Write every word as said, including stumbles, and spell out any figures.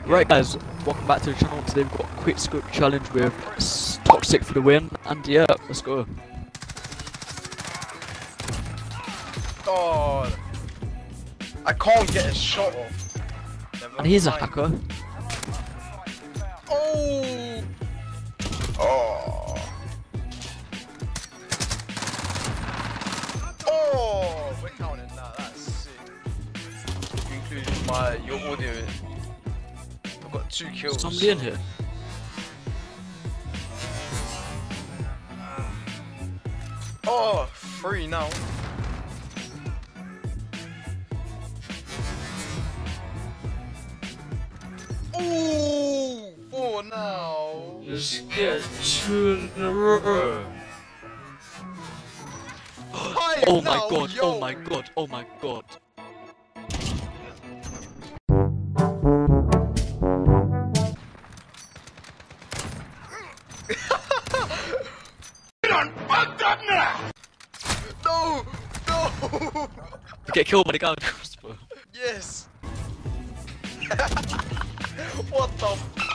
Right guys, welcome back to the channel. Today we've got a quick scope challenge with Toxic for the win, and yeah, let's go. God, I can't get a shot off. Never And he's a mind. hacker. Oh! Oh! Oh! We're counting that. That's sick. Including my your audio. I've got two kills. Somebody in here. Oh, three now. Ooh, four now. Let's get two in a row. Five Oh my now, god, yo. oh my god, oh my god. No, no. You get killed by the guy with the crossbow. Yes. What the?